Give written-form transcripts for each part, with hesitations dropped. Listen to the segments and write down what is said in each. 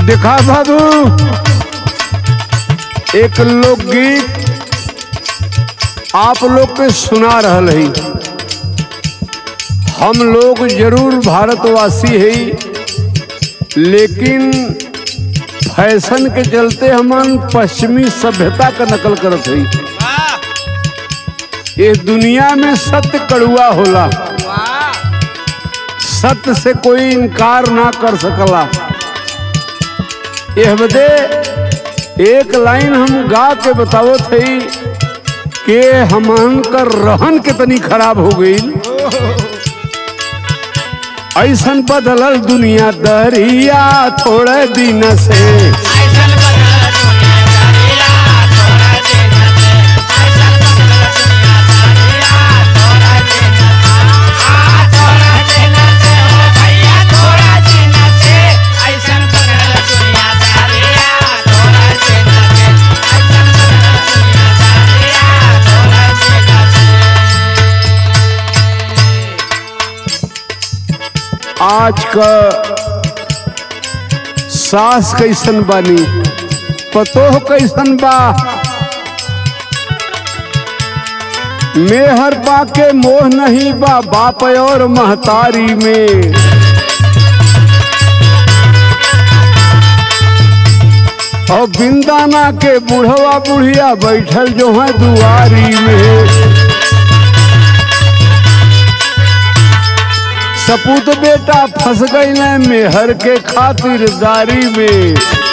देखा बाबू, एक लोकगीत आप लोग के सुना रहल है। हम लोग जरूर भारतवासी है, लेकिन फैशन के चलते हमन पश्चिमी सभ्यता का नकल करत है। ये दुनिया में सत्य कड़ुआ होला, सत्य से कोई इनकार ना कर सकला। यह बदे एक लाइन हम गा के बतावत है कि हमन का रहन कितनी खराब हो गई। ऐसन बदलल दुनिया दरिया थोड़े दिन से, आज का सास कैसन बानी, पतोह कैसन बा, मेहर बा के मोह नहीं बा बाप और महतारी में। और बिंदाना के बुढ़वा बुढ़िया बैठल जो है दुआरी में। सपूत बेटा फंस गई मेहर के खातिरदारी में।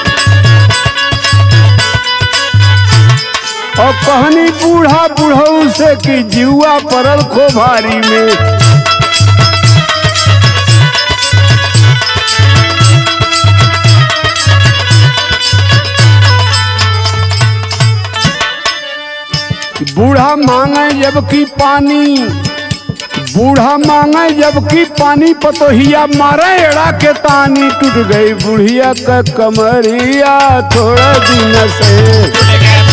और कहनी बूढ़ा बुढ़ऊ से कि जीवा परल खोभारी में। बूढ़ा मांगे जबकि पानी, बूढ़ा मांगे जबकि पानी, पतोहिया मारे एड़ा के तानी। टूट गई बुढ़िया का कमरिया थोड़ा दिन से,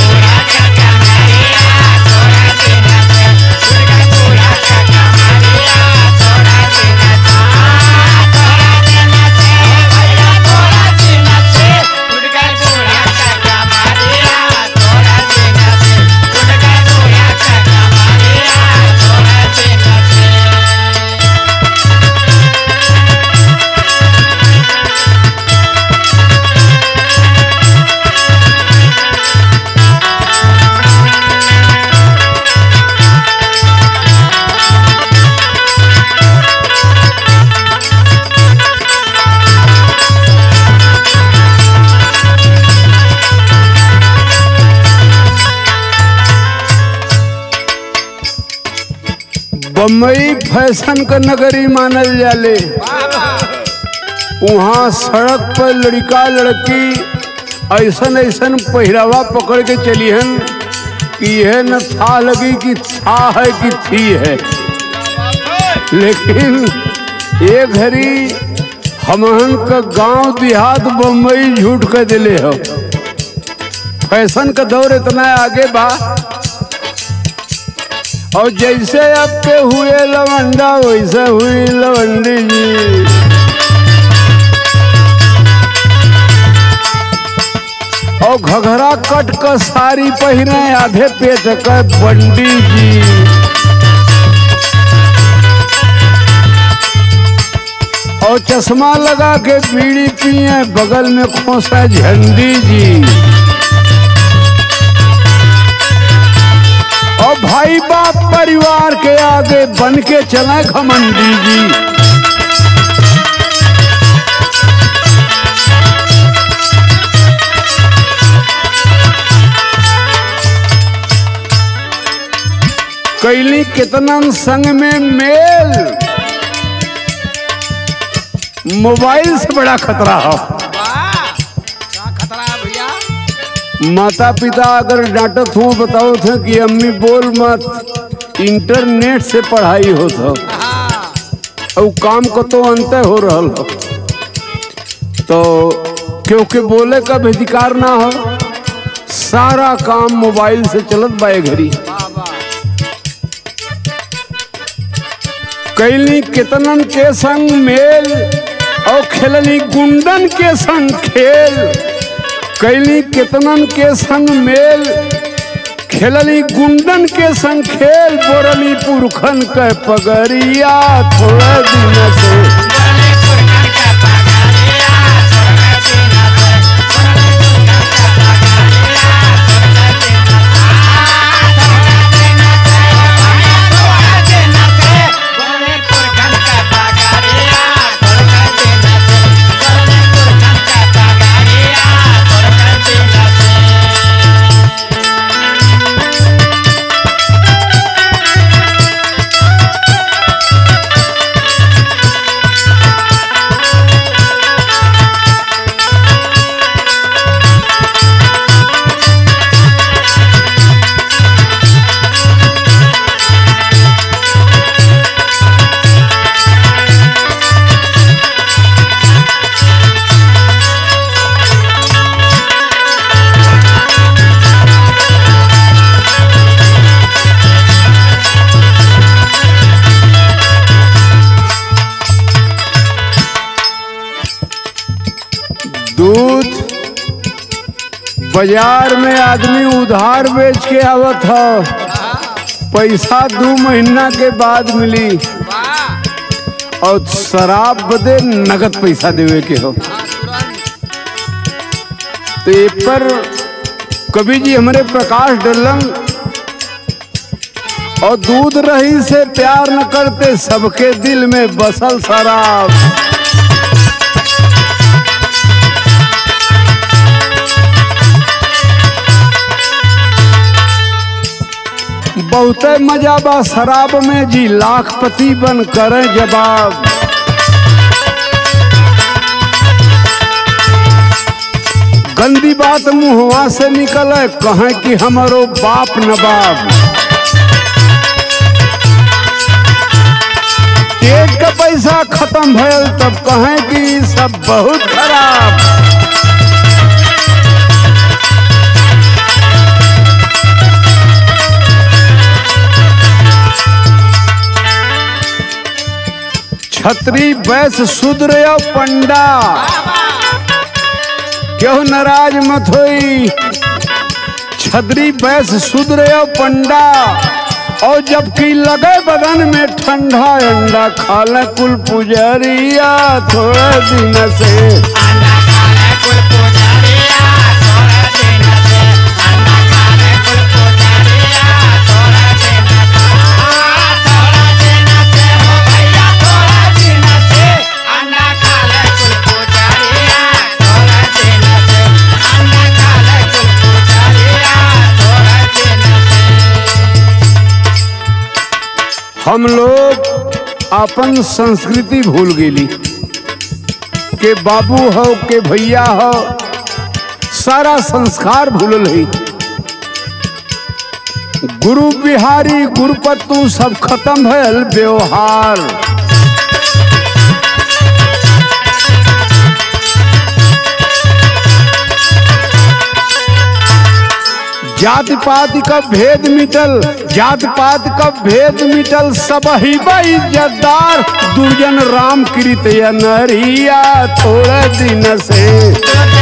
बम्बई फैशन का नगरी मानल जाले। वहाँ सड़क पर लड़का लड़की ऐसन ऐसन पहिरावा पकड़ के चली हन कि यह न था लगी कि था है कि थी है। लेकिन ये घड़ी हमहन का गांव देहात बम्बई झूठ कर दिले हो। फैशन का दौर इतना आगे बा, और जैसे आपके हुए लवंडा वैसे हुई लवंडी जी। और घघरा कट का साड़ी पहने आधे पेट का बंडी जी। और चश्मा लगा के बीड़ी पिए बगल में खोसा झंडी जी। और भाई बाप परिवार के आगे बन के चले घमंडी जी। कैली कितना संग में मेल, मोबाइल से बड़ा खतरा हो। माता पिता अगर डांटत हो बताओ थे कि अम्मी बोल मत, इंटरनेट से पढ़ाई हो तो और काम को तो अंत हो रहा हो, तो क्योंकि बोले का भी अधिकार ना हो, सारा काम मोबाइल से चलत बाए घड़ी। कैली कितनन के संग मेल, और खेलनी गुंडन के संग खेल, कैली कितनन के संग मेल, खेलनी गुंडन के संग खेल, बोरली पुरखन के पगरिया थोड़ा दिन से। दूध बाजार में आदमी उधार बेच के आवत है, पैसा 2 महीना के बाद मिली, और शराब बदे नगद पैसा देवे के हो। तो ये पर कवि जी हमारे प्रकाश डलन, और दूध रही से प्यार न करते, सबके दिल में बसल शराब। बहुत मजा बा शराब में जी, लाखपति बन करे जवाब। गंदी बात मुहवा से निकले, कहें कि हमारो बाप नवाब। एक का पैसा खत्म भयल तब कहें कि सब बहुत खराब। छत्री वैश्य शूद्र या पंडा, क्यों नाराज मत होई। छत्री वैश्य शूद्र या पंडा, और जबकि लगे बदन में ठंडा, अंडा खा ले कुल पुजरिया थोड़ा दिन से। हम लोग अपन संस्कृति भूल गेली, के बाबू हो के भैया हो, सारा संस्कार भूलल है। गुरु बिहारी गुरुपतु सब खत्म भयल व्यवहार। जाति पाति का भेद मिटल, जाति पाति का भेद मिटल, सब ही इज्जतदार, दुर्जन राम कृत नरिया थोड़े दिन से।